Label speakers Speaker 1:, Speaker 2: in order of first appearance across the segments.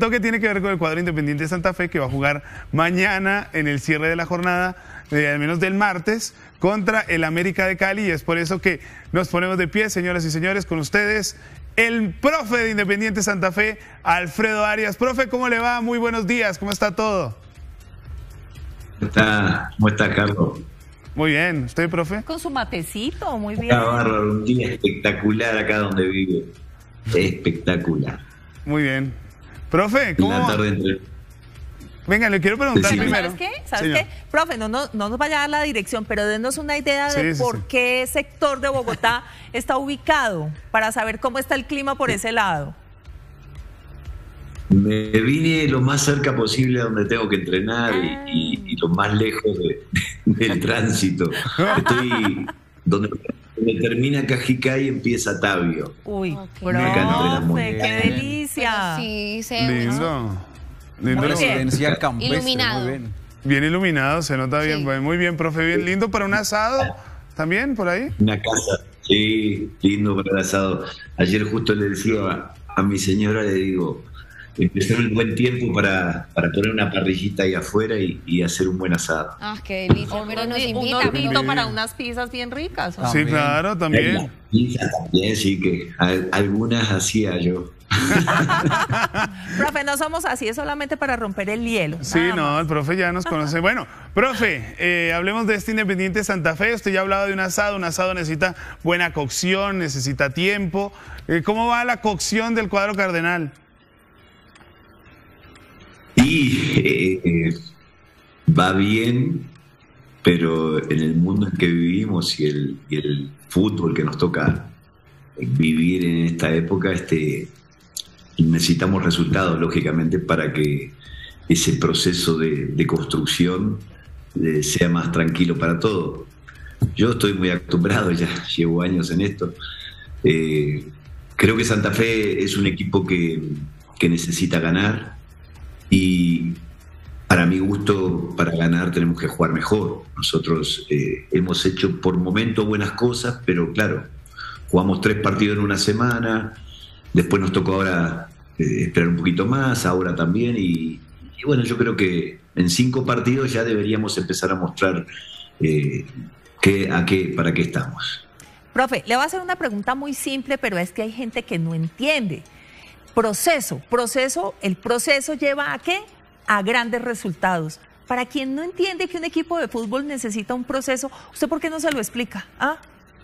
Speaker 1: que tiene que ver con el cuadro Independiente Santa Fe, que va a jugar mañana en el cierre de la jornada, al menos del martes, contra el América de Cali, y es por eso que nos ponemos de pie, señoras y señores, con ustedes, el profe de Independiente Santa Fe, Alfredo Arias. Profe, ¿cómo le va? Muy buenos días, ¿cómo está todo?
Speaker 2: ¿Cómo está, Carlos?
Speaker 1: Muy bien, ¿usted, profe?
Speaker 3: Con su matecito, muy bien.
Speaker 2: Está bárbaro, un día espectacular acá donde vive. Espectacular.
Speaker 1: Muy bien. Profe, ¿cómo?
Speaker 2: La tarde entre...
Speaker 1: Venga, le quiero preguntar primero.
Speaker 3: ¿Sabes qué? ¿Sabes qué? Profe, no nos vaya a dar la dirección, pero denos una idea de por qué sector de Bogotá está ubicado, para saber cómo está el clima por ese lado.
Speaker 2: Me vine lo más cerca posible a donde tengo que entrenar y lo más lejos del tránsito. Estoy donde termina Cajicá y empieza Tabio.
Speaker 3: Uy, profe, qué delicia.
Speaker 4: Sí, se
Speaker 1: ve lindo. Lindo.
Speaker 5: Residencia campestre,
Speaker 4: iluminado.
Speaker 5: muy bien.
Speaker 1: Bien iluminado, se nota bien.
Speaker 4: Sí.
Speaker 1: Muy bien, profe. Bien lindo para un asado también, por ahí.
Speaker 2: Una casa, sí, lindo para el asado. Ayer justo le decía a mi señora, le digo, empezó el buen tiempo para poner una parrillita ahí afuera y hacer un buen asado.
Speaker 4: Ah, qué delicia, pero nos
Speaker 3: Un
Speaker 4: invita.
Speaker 3: hornito para unas pizzas bien ricas. ¿No?
Speaker 1: Sí, claro, también.
Speaker 2: Pizza también, sí, que algunas hacía yo.
Speaker 3: Profe, no somos así, es solamente para romper el hielo.
Speaker 1: Sí,
Speaker 3: nada
Speaker 1: no,
Speaker 3: más.
Speaker 1: el profe ya nos conoce. Bueno, profe, hablemos de este Independiente Santa Fe. Usted ya ha hablado de un asado necesita buena cocción, necesita tiempo. ¿Cómo va la cocción del cuadro cardenal?
Speaker 2: Y va bien, pero en el mundo en que vivimos y el fútbol que nos toca vivir en esta época, necesitamos resultados, lógicamente, para que ese proceso de construcción sea más tranquilo para todos. Yo estoy muy acostumbrado, ya llevo años en esto. Creo que Santa Fe es un equipo que necesita ganar y para mi gusto, para ganar tenemos que jugar mejor. Nosotros hemos hecho por momentos buenas cosas, pero claro, jugamos 3 partidos en una semana, después nos tocó ahora esperar un poquito más, ahora también, y bueno, yo creo que en 5 partidos ya deberíamos empezar a mostrar para qué estamos.
Speaker 3: Profe, le voy a hacer una pregunta muy simple, pero es que hay gente que no entiende. El proceso lleva ¿a qué? A grandes resultados. Para quien no entiende que un equipo de fútbol necesita un proceso, ¿usted por qué no se lo explica? ¿Ah?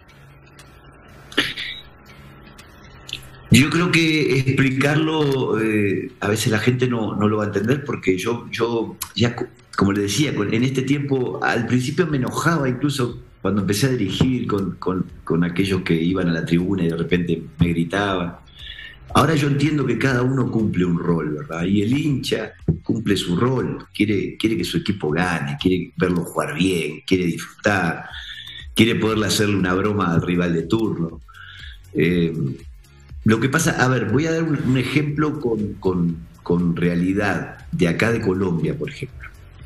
Speaker 2: Yo creo que explicarlo, a veces la gente no lo va a entender, porque yo ya, como le decía, en este tiempo, al principio me enojaba incluso cuando empecé a dirigir con aquellos que iban a la tribuna y de repente me gritaban. Ahora yo entiendo que cada uno cumple un rol, ¿verdad? Y el hincha cumple su rol, quiere que su equipo gane, quiere verlo jugar bien, quiere disfrutar, quiere poderle hacerle una broma al rival de turno. Lo que pasa, a ver, voy a dar un ejemplo con realidad de acá de Colombia, por ejemplo.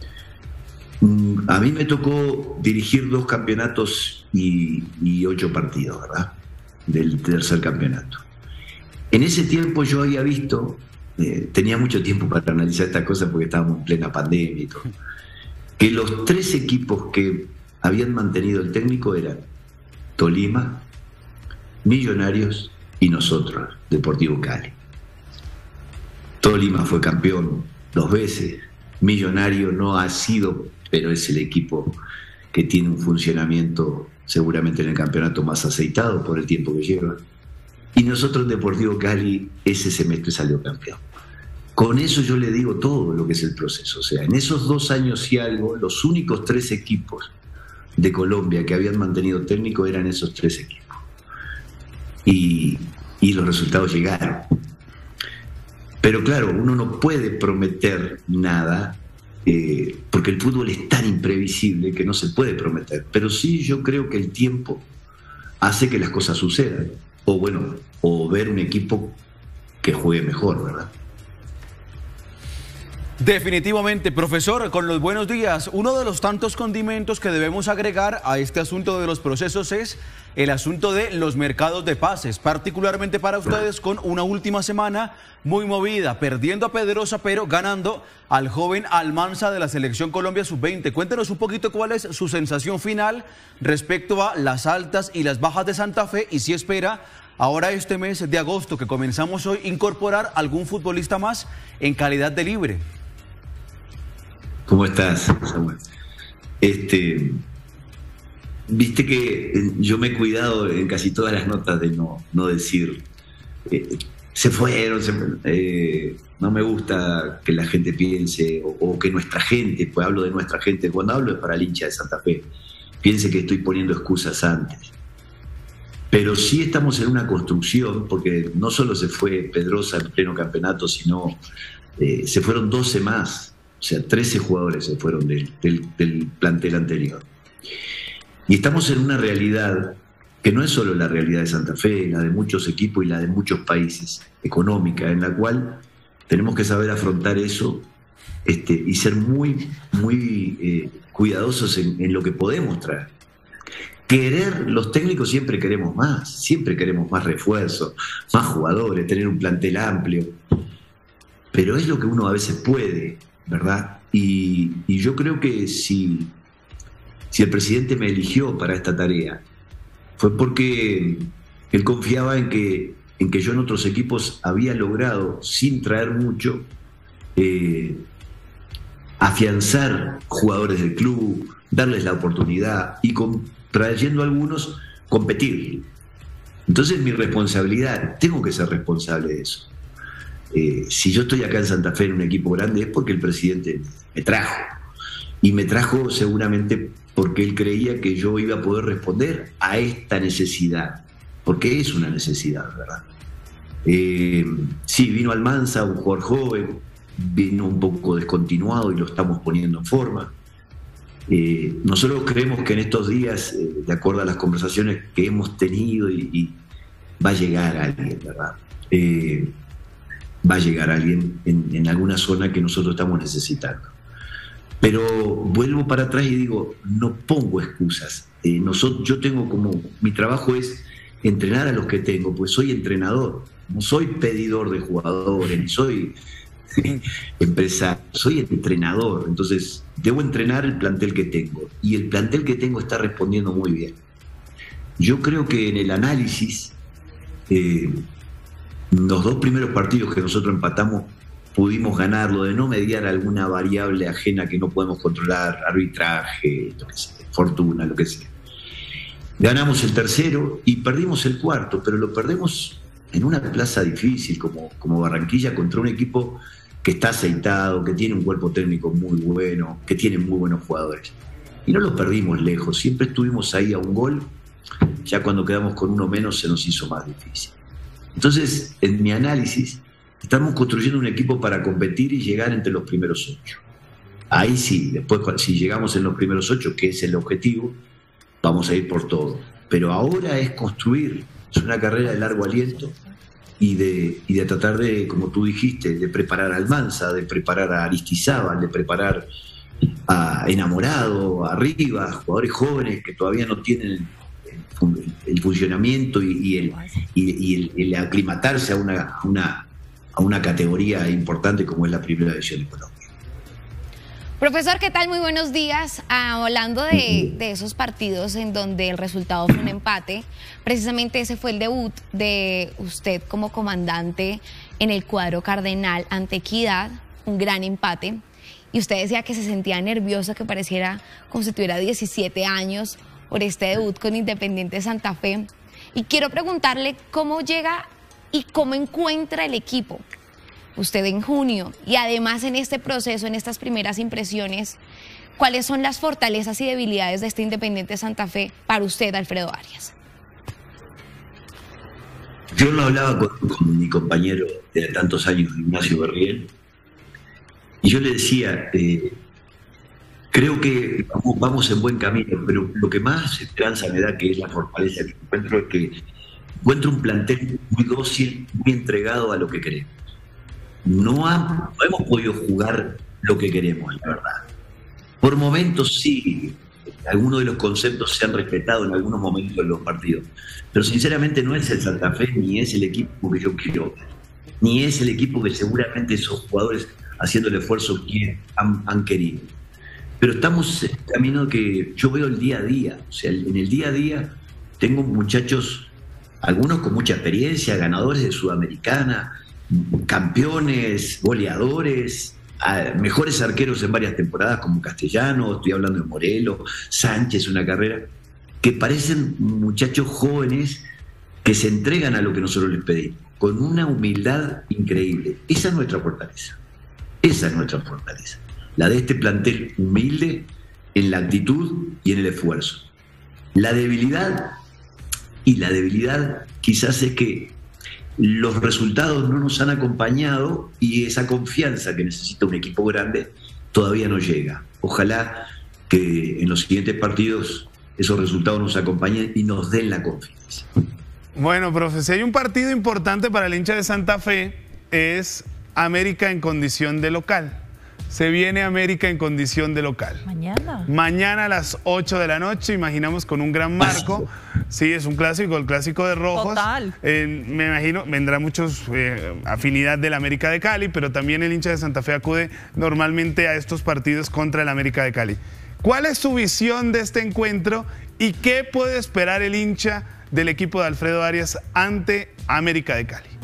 Speaker 2: A mí me tocó dirigir 2 campeonatos y 8 partidos, ¿verdad? Del tercer campeonato. En ese tiempo yo había visto, tenía mucho tiempo para analizar estas cosas porque estábamos en plena pandemia y todo, que los 3 equipos que habían mantenido el técnico eran Tolima, Millonarios y nosotros, Deportivo Cali. Tolima fue campeón 2 veces, Millonario no ha sido, pero es el equipo que tiene un funcionamiento seguramente en el campeonato más aceitado por el tiempo que lleva. Y nosotros, Deportivo Cali, ese semestre salió campeón. Con eso yo le digo todo lo que es el proceso. O sea, en esos 2 años y algo, los únicos 3 equipos de Colombia que habían mantenido técnico eran esos 3 equipos. Y los resultados llegaron. Pero claro, uno no puede prometer nada, porque el fútbol es tan imprevisible que no se puede prometer. Pero sí, yo creo que el tiempo hace que las cosas sucedan. O bueno, o ver un equipo que juegue mejor, ¿verdad?
Speaker 4: Definitivamente, profesor, con los buenos días. Uno de los tantos condimentos que debemos agregar a este asunto de los procesos es el asunto de los mercados de pases, particularmente para ustedes con una última semana muy movida, perdiendo a Pedrosa, pero ganando al joven Almanza de la Selección Colombia Sub-20. Cuéntenos un poquito cuál es su sensación final respecto a las altas y las bajas de Santa Fe y si espera ahora este mes de agosto que comenzamos hoy incorporar algún futbolista más en calidad de libre.
Speaker 2: ¿Cómo estás, Samuel? Viste que yo me he cuidado en casi todas las notas de no decir se fueron, no me gusta que la gente piense o que nuestra gente, pues hablo de nuestra gente, cuando hablo es para el hincha de Santa Fe, piense que estoy poniendo excusas antes. Pero sí estamos en una construcción, porque no solo se fue Pedrosa en pleno campeonato, sino se fueron 12 más. O sea, 13 jugadores se fueron del plantel anterior. Y estamos en una realidad que no es solo la realidad de Santa Fe, la de muchos equipos y la de muchos países, económica, en la cual tenemos que saber afrontar eso y ser muy, muy cuidadosos en lo que podemos traer. Los técnicos siempre queremos más refuerzos, más jugadores, tener un plantel amplio. Pero es lo que uno a veces puede, ¿verdad? Y yo creo que si el presidente me eligió para esta tarea, fue porque él confiaba en que yo en otros equipos había logrado, sin traer mucho, afianzar jugadores del club, darles la oportunidad y trayendo a algunos, competir. Entonces mi responsabilidad, tengo que ser responsable de eso. Si yo estoy acá en Santa Fe en un equipo grande es porque el presidente me trajo. Y me trajo seguramente porque él creía que yo iba a poder responder a esta necesidad. Porque es una necesidad, ¿verdad? Sí, vino Almanza, un jugador joven, vino un poco descontinuado y lo estamos poniendo en forma. Nosotros creemos que en estos días, de acuerdo a las conversaciones que hemos tenido, y va a llegar alguien, ¿verdad? Va a llegar alguien en alguna zona que nosotros estamos necesitando. Pero vuelvo para atrás y digo, no pongo excusas. Yo tengo mi trabajo es entrenar a los que tengo, pues soy entrenador, no soy pedidor de jugadores, ni soy empresario, soy entrenador. Entonces debo entrenar el plantel que tengo y el plantel que tengo está respondiendo muy bien. Yo creo que en el análisis los dos primeros partidos que nosotros empatamos pudimos ganarlo, de no mediar alguna variable ajena que no podemos controlar, arbitraje, lo que sea, fortuna, lo que sea. Ganamos el tercero y perdimos el cuarto, pero lo perdemos en una plaza difícil como Barranquilla contra un equipo que está aceitado, que tiene un cuerpo técnico muy bueno, que tiene muy buenos jugadores. Y no lo perdimos lejos, siempre estuvimos ahí a un gol, ya cuando quedamos con uno menos se nos hizo más difícil. Entonces, en mi análisis, estamos construyendo un equipo para competir y llegar entre los primeros 8. Ahí sí, después si llegamos en los primeros 8, que es el objetivo, vamos a ir por todo. Pero ahora es construir, es una carrera de largo aliento y de tratar de, como tú dijiste, de preparar a Almanza, de preparar a Aristizábal, de preparar a Enamorado, a Rivas, jugadores jóvenes que todavía no tienen el funcionamiento y el aclimatarse a una categoría importante como es la primera división de Colombia.
Speaker 5: Profesor, ¿qué tal? Muy buenos días. Hablando de esos partidos en donde el resultado fue un empate, precisamente ese fue el debut de usted como comandante en el cuadro cardenal ante Equidad, un gran empate, y usted decía que se sentía nervioso, que pareciera como si tuviera 17 años por este debut con Independiente Santa Fe. Y quiero preguntarle cómo llega y cómo encuentra el equipo usted en junio, y además en este proceso, en estas primeras impresiones, ¿cuáles son las fortalezas y debilidades de este Independiente Santa Fe para usted, Alfredo Arias?
Speaker 2: Yo lo hablaba con mi compañero de tantos años, Ignacio Berriel, y yo le decía, creo que vamos en buen camino, pero lo que más esperanza me da, que es la fortaleza que encuentro, es que encuentro un plantel muy dócil, muy entregado a lo que queremos. no hemos podido jugar lo que queremos, la verdad. Por momentos sí, algunos de los conceptos se han respetado en algunos momentos de los partidos, pero sinceramente no es el Santa Fe ni es el equipo que yo quiero ver, ni es el equipo que seguramente esos jugadores haciendo el esfuerzo que han querido. Pero estamos en camino que yo veo el día a día, o sea, en el día a día tengo muchachos, algunos con mucha experiencia, ganadores de Sudamericana, campeones, goleadores, mejores arqueros en varias temporadas como Castellano, estoy hablando de Morelos, Sánchez, una carrera, que parecen muchachos jóvenes que se entregan a lo que nosotros les pedimos, con una humildad increíble. Esa es nuestra fortaleza, esa es nuestra fortaleza, la de este plantel humilde en la actitud y en el esfuerzo. La debilidad quizás es que los resultados no nos han acompañado y esa confianza que necesita un equipo grande todavía no llega. Ojalá que en los siguientes partidos esos resultados nos acompañen y nos den la confianza.
Speaker 1: Bueno, profe, si hay un partido importante para el hincha de Santa Fe es América en condición de local. Se viene América en condición de local.
Speaker 3: Mañana.
Speaker 1: Mañana a las 8 de la noche, imaginamos con un gran marco. Sí, es un clásico, el clásico de rojos.
Speaker 3: Total.
Speaker 1: Me imagino, vendrá muchos afinidad del América de Cali, pero también el hincha de Santa Fe acude normalmente a estos partidos contra el América de Cali. ¿Cuál es su visión de este encuentro y qué puede esperar el hincha del equipo de Alfredo Arias ante América de Cali?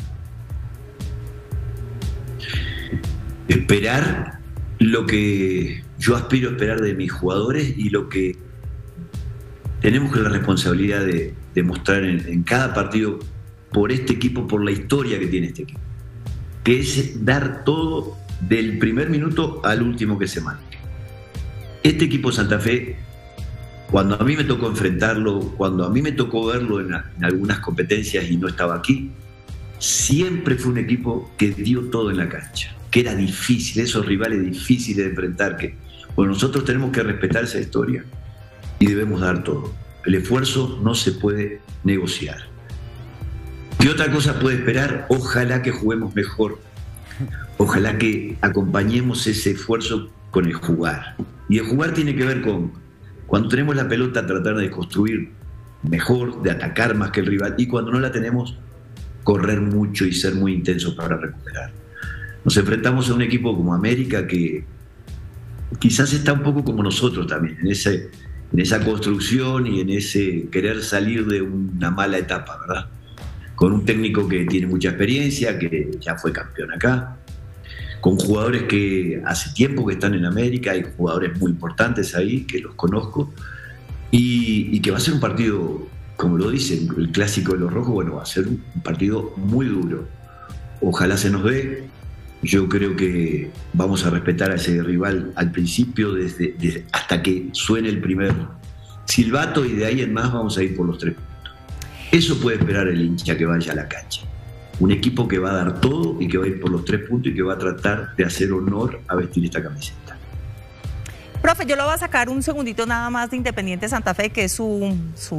Speaker 2: Esperar lo que yo aspiro a esperar de mis jugadores y lo que tenemos la responsabilidad de mostrar en cada partido por este equipo, por la historia que tiene este equipo, que es dar todo del primer minuto al último que se marque. Este equipo Santa Fe, cuando a mí me tocó enfrentarlo, cuando a mí me tocó verlo en algunas competencias y no estaba aquí, siempre fue un equipo que dio todo en la cancha, que era difícil, esos rivales difíciles de enfrentar, que bueno, nosotros tenemos que respetar esa historia y debemos dar todo. El esfuerzo no se puede negociar. ¿Qué otra cosa puede esperar? Ojalá que juguemos mejor, ojalá que acompañemos ese esfuerzo con el jugar. Y el jugar tiene que ver con, cuando tenemos la pelota, tratar de construir mejor, de atacar más que el rival, y cuando no la tenemos, correr mucho y ser muy intensos para recuperar. Nos enfrentamos a un equipo como América que quizás está un poco como nosotros también, en esa construcción y en ese querer salir de una mala etapa, ¿verdad? Con un técnico que tiene mucha experiencia, que ya fue campeón acá, con jugadores que hace tiempo que están en América, hay jugadores muy importantes ahí, que los conozco, y que va a ser un partido, como lo dicen, el clásico de los rojos, bueno, va a ser un partido muy duro. Ojalá se nos dé. Yo creo que vamos a respetar a ese rival al principio, hasta que suene el primer silbato, y de ahí en más vamos a ir por los 3 puntos. Eso puede esperar el hincha que vaya a la cancha. Un equipo que va a dar todo y que va a ir por los 3 puntos y que va a tratar de hacer honor a vestir esta camiseta.
Speaker 3: Profe, yo lo voy a sacar un segundito nada más de Independiente Santa Fe, que es su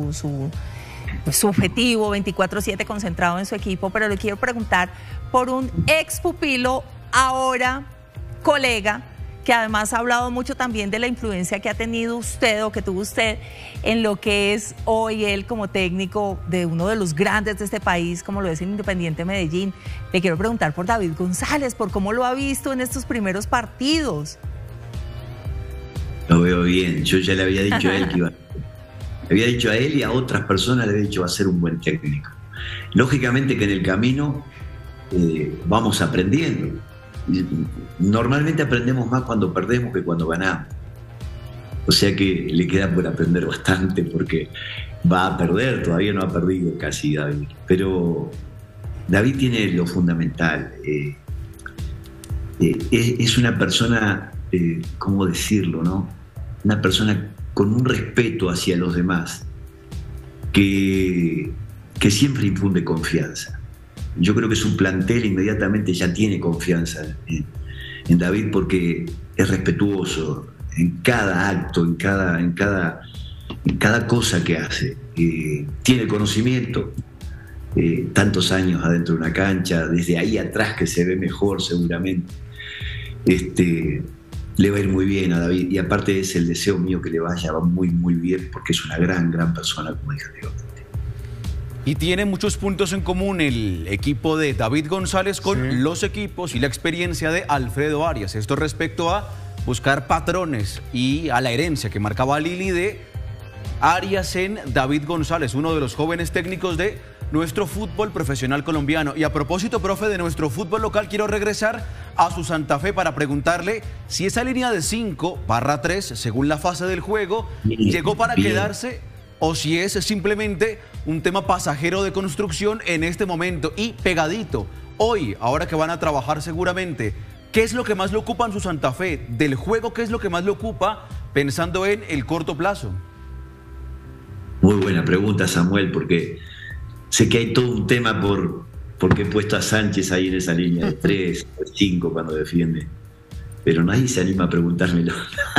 Speaker 3: objetivo, 24/7 concentrado en su equipo, pero le quiero preguntar por un ex pupilo, ahora colega, que además ha hablado mucho también de la influencia que ha tenido usted o que tuvo usted en lo que es hoy él como técnico de uno de los grandes de este país, como lo es el Independiente Medellín. Le quiero preguntar por David González, por cómo lo ha visto en estos primeros partidos.
Speaker 2: Lo veo bien, yo ya le había dicho a él que iba a... Le había dicho a él y a otras personas, le había dicho va a ser un buen técnico. Lógicamente que en el camino vamos aprendiendo. Normalmente aprendemos más cuando perdemos que cuando ganamos. O sea que le queda por aprender bastante, porque va a perder, todavía no ha perdido casi David. Pero David tiene lo fundamental. Es una persona, ¿cómo decirlo, no? Una persona con un respeto hacia los demás, que siempre infunde confianza. Yo creo que su plantel inmediatamente ya tiene confianza en David, porque es respetuoso en cada acto, en cada cosa que hace. Tiene conocimiento, tantos años adentro de una cancha, desde ahí atrás que se ve mejor seguramente. Le va a ir muy bien a David, y aparte es el deseo mío que le vaya muy, muy bien, porque es una gran persona, como dije anteriormente.
Speaker 4: Y tiene muchos puntos en común el equipo de David González con los equipos y la experiencia de Alfredo Arias. Esto respecto a buscar patrones y a la herencia que marcaba Lili de Arias en David González, uno de los jóvenes técnicos de nuestro fútbol profesional colombiano. Y a propósito, profe, de nuestro fútbol local, quiero regresar a su Santa Fe para preguntarle si esa línea de 5/3, según la fase del juego, llegó para quedarse o si es simplemente un tema pasajero de construcción en este momento. Y pegadito, hoy, ahora que van a trabajar seguramente, ¿qué es lo que más le ocupa en su Santa Fe? Del juego, ¿qué es lo que más le ocupa pensando en el corto plazo?
Speaker 2: Muy buena pregunta, Samuel, porque sé que hay todo un tema porque he puesto a Sánchez ahí en esa línea de 3, 5 cuando defiende, pero nadie se anima a preguntármelo.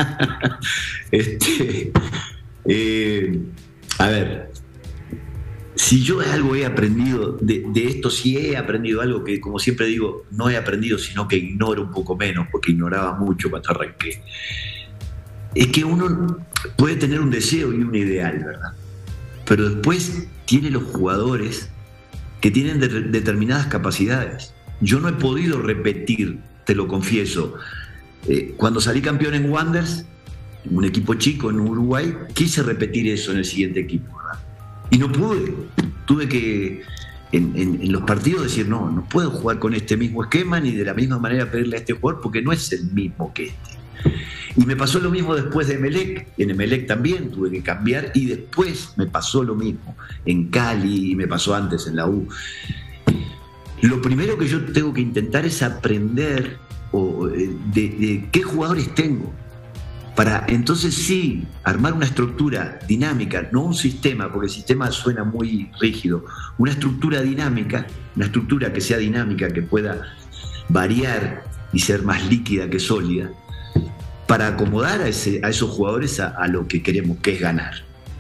Speaker 2: A ver, si yo algo he aprendido de esto, sí he aprendido algo que, como siempre digo, no he aprendido, sino que ignoro un poco menos, porque ignoraba mucho cuando arranqué. Es que uno puede tener un deseo y un ideal, ¿verdad? Pero después tiene los jugadores que tienen determinadas capacidades. Yo no he podido repetir, te lo confieso. Cuando salí campeón en Wanderers, un equipo chico en Uruguay, quise repetir eso en el siguiente equipo, ¿verdad? Y no pude. Tuve que, en los partidos, decir, no puedo jugar con este mismo esquema ni de la misma manera pedirle a este jugador porque no es el mismo que este. Y me pasó lo mismo después de Emelec. En Emelec también tuve que cambiar y después me pasó lo mismo en Cali y me pasó antes en la U. Lo primero que yo tengo que intentar es aprender de qué jugadores tengo, para entonces sí armar una estructura dinámica, no un sistema, porque el sistema suena muy rígido, una estructura dinámica, una estructura que sea dinámica, que pueda variar y ser más líquida que sólida, para acomodar a esos jugadores a lo que queremos, que es ganar.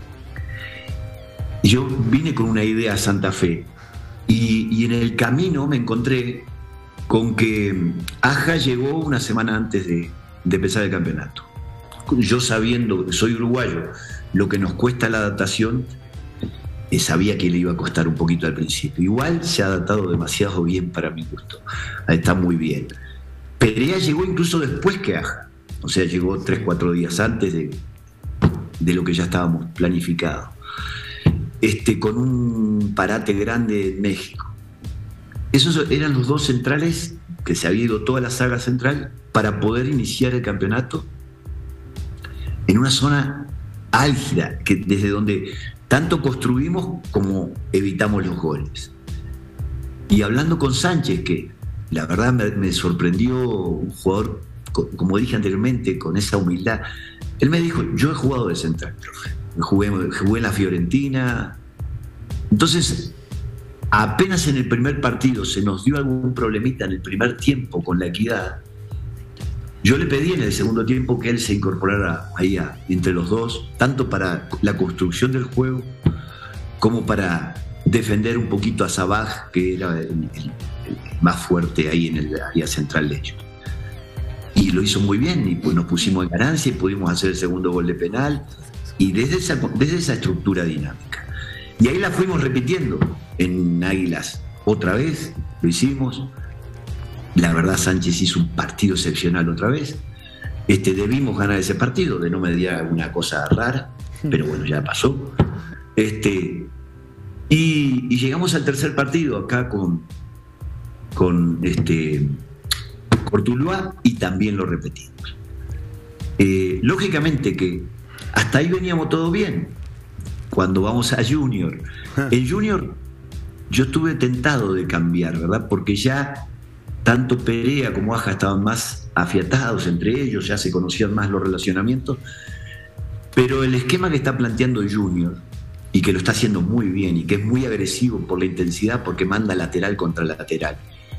Speaker 2: Yo vine con una idea a Santa Fe y en el camino me encontré con que Aja llegó una semana antes de empezar el campeonato. Yo, sabiendo que soy uruguayo, lo que nos cuesta la adaptación, sabía que le iba a costar un poquito al principio. Igual se ha adaptado demasiado bien para mi gusto, está muy bien. Perea llegó incluso después que Aja. O sea, llegó 3-4 días antes de lo que ya estábamos planificados. Con un parate grande en México. Esos eran los dos centrales que se había ido toda la saga central para poder iniciar el campeonato en una zona álgida, desde donde tanto construimos como evitamos los goles. Y hablando con Sánchez, que la verdad me sorprendió, un jugador, como dije anteriormente, con esa humildad. Él me dijo, yo he jugado de central, profe. Jugué en la Fiorentina. Entonces, apenas en el primer partido se nos dio algún problemita en el primer tiempo con La Equidad. Yo le pedí en el segundo tiempo que él se incorporara ahí entre los dos, tanto para la construcción del juego como para defender un poquito a Sabaj, que era el más fuerte ahí en el área central de ellos. Y lo hizo muy bien, y pues nos pusimos en ganancia y pudimos hacer el segundo gol de penal, y desde esa estructura dinámica. Y ahí la fuimos repitiendo en Águilas. Otra vez lo hicimos. La verdad, Sánchez hizo un partido excepcional otra vez. Debimos ganar ese partido, de no me diga alguna cosa rara, pero bueno, ya pasó. Y llegamos al tercer partido acá con Cortuluá, y también lo repetimos. Lógicamente que hasta ahí veníamos todo bien. Cuando vamos a Junior, en Junior yo estuve tentado de cambiar, ¿verdad? Porque ya tanto Perea como Aja estaban más afiatados entre ellos, ya se conocían más los relacionamientos, pero el esquema que está planteando Junior, y que lo está haciendo muy bien, y que es muy agresivo por la intensidad, porque manda lateral contra lateral,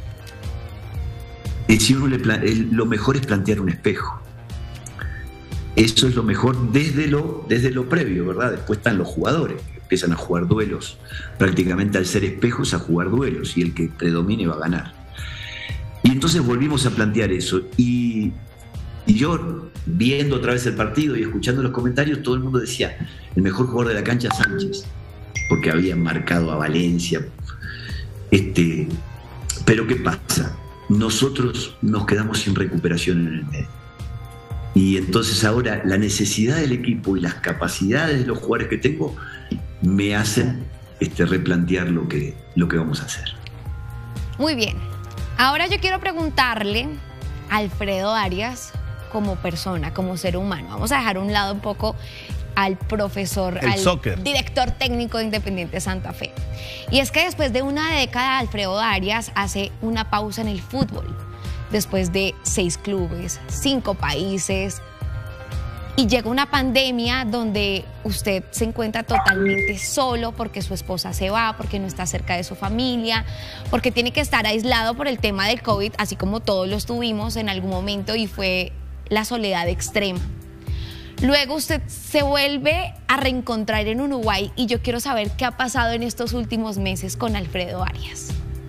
Speaker 2: si uno lo mejor es plantear un espejo. Eso es lo mejor desde lo previo, ¿verdad? Después están los jugadores, empiezan a jugar duelos, prácticamente al ser espejos a jugar duelos, y el que predomine va a ganar. Y entonces volvimos a plantear eso, y yo, viendo otra vez el partido y escuchando los comentarios, todo el mundo decía, el mejor jugador de la cancha, Sánchez, porque habían marcado a Valencia. Pero ¿qué pasa? Nosotros nos quedamos sin recuperación en el medio. Y entonces ahora la necesidad del equipo y las capacidades de los jugadores que tengo me hacen replantear lo que vamos a hacer.
Speaker 5: Muy bien. Ahora yo quiero preguntarle a Alfredo Arias, como persona, como ser humano. Vamos a dejar a un lado un poco al profesor, al
Speaker 1: soccer,
Speaker 5: director técnico de Independiente Santa Fe. Y es que después de una década, Alfredo Arias hace una pausa en el fútbol. Después de 6 clubes, 5 países, y llega una pandemia donde usted se encuentra totalmente solo porque su esposa se va, porque no está cerca de su familia, porque tiene que estar aislado por el tema del COVID, así como todos lo estuvimos en algún momento, y fue la soledad extrema. Luego usted se vuelve a reencontrar en Uruguay, y yo quiero saber qué ha pasado en estos últimos meses con Alfredo Arias.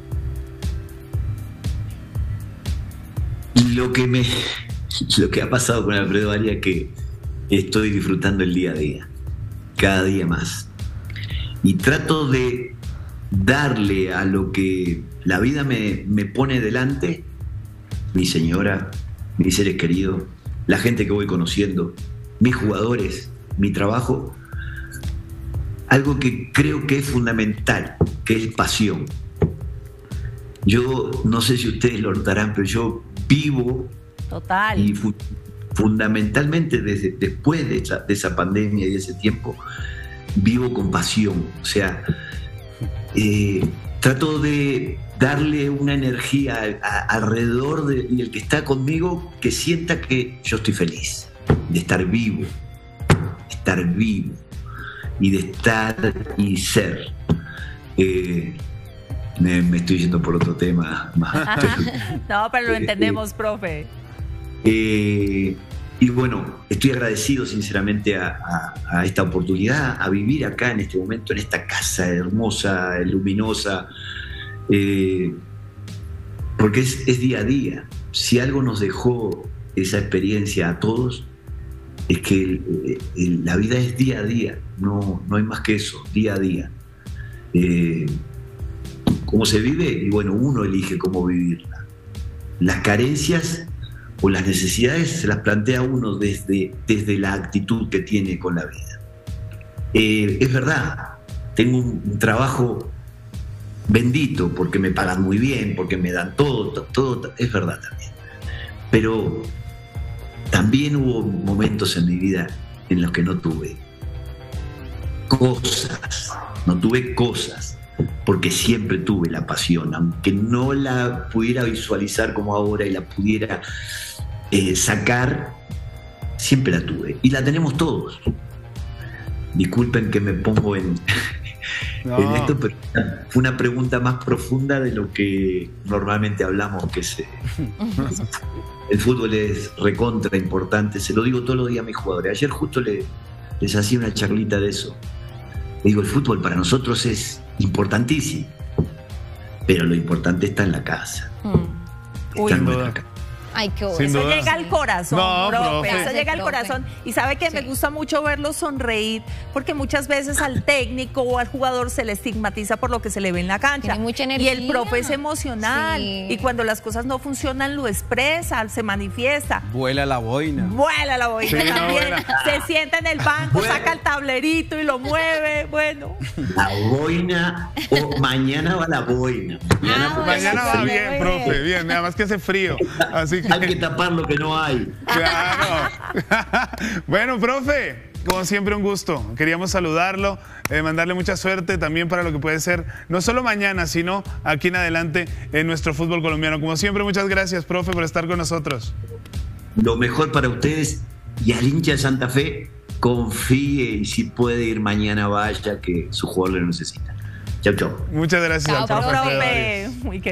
Speaker 2: Lo que ha pasado con Alfredo Arias es que estoy disfrutando el día a día, cada día más. Y trato de darle a lo que la vida me pone delante, mi señora, mis seres queridos, la gente que voy conociendo, mis jugadores, mi trabajo, algo que creo que es fundamental, que es pasión. Yo no sé si ustedes lo notarán, pero yo vivo
Speaker 3: total
Speaker 2: y fundamentalmente después de esa pandemia y de ese tiempo, vivo con pasión. O sea, trato de darle una energía alrededor y el que está conmigo, que sienta que yo estoy feliz de estar vivo y de estar y ser. Me estoy yendo por otro tema más.
Speaker 3: No, pero lo entendemos, profe.
Speaker 2: Y bueno, estoy agradecido sinceramente a esta oportunidad, a vivir acá en este momento, en esta casa hermosa, luminosa, porque es día a día. Si algo nos dejó esa experiencia a todos, es que la vida es día a día, no hay más que eso, día a día. Cómo se vive, y bueno, uno elige cómo vivirla. Las carencias o las necesidades se las plantea uno desde la actitud que tiene con la vida. Es verdad, tengo un trabajo bendito porque me pagan muy bien, porque me dan todo, es verdad también. Pero también hubo momentos en mi vida en los que no tuve cosas, porque siempre tuve la pasión, aunque no la pudiera visualizar como ahora y la pudiera sacar, siempre la tuve, y la tenemos todos. Disculpen que me pongo en esto, pero fue una pregunta más profunda de lo que normalmente hablamos, que el fútbol es recontra importante, se lo digo todos los días a mis jugadores. Ayer justo les hacía una charlita de eso. Le digo, el fútbol para nosotros es importantísimo, pero lo importante está en la casa. Está en nuestra casa.
Speaker 5: Ay, qué bueno.
Speaker 3: Eso llega al corazón,
Speaker 1: No,
Speaker 3: profe.
Speaker 1: profe.
Speaker 3: Eso llega al corazón. Y sabe que me gusta mucho verlo sonreír, porque muchas veces al técnico o al jugador se le estigmatiza por lo que se le ve en la cancha.
Speaker 5: Tiene mucha
Speaker 3: Y
Speaker 5: energía.
Speaker 3: el profe es emocional.
Speaker 5: Sí.
Speaker 3: Y cuando las cosas no funcionan, lo expresa, se manifiesta.
Speaker 4: Vuela la boina.
Speaker 3: Vuela la boina
Speaker 1: Sí,
Speaker 3: también.
Speaker 1: vuela.
Speaker 3: Se sienta en el banco, saca el tablerito y lo mueve. Bueno.
Speaker 2: La boina, o mañana va la boina.
Speaker 1: Mañana va
Speaker 3: Sí,
Speaker 1: bien,
Speaker 3: bebé.
Speaker 1: profe, bien, nada más que hace frío. Así
Speaker 2: Hay que
Speaker 1: que,
Speaker 2: tapar lo que no hay.
Speaker 1: claro. Bueno, profe, como siempre un gusto. Queríamos saludarlo, mandarle mucha suerte también para lo que puede ser, no solo mañana, sino aquí en adelante en nuestro fútbol colombiano. Como siempre, muchas gracias, profe, por estar con nosotros.
Speaker 2: Lo mejor para ustedes, y al hincha de Santa Fe, confíe, y si puede ir mañana, vaya, que su jugador lo necesita. Chau, chau.
Speaker 1: Muchas gracias
Speaker 5: Chao,
Speaker 1: al profe.
Speaker 3: Chao,
Speaker 1: Alfredo Arias.
Speaker 3: profe. Muy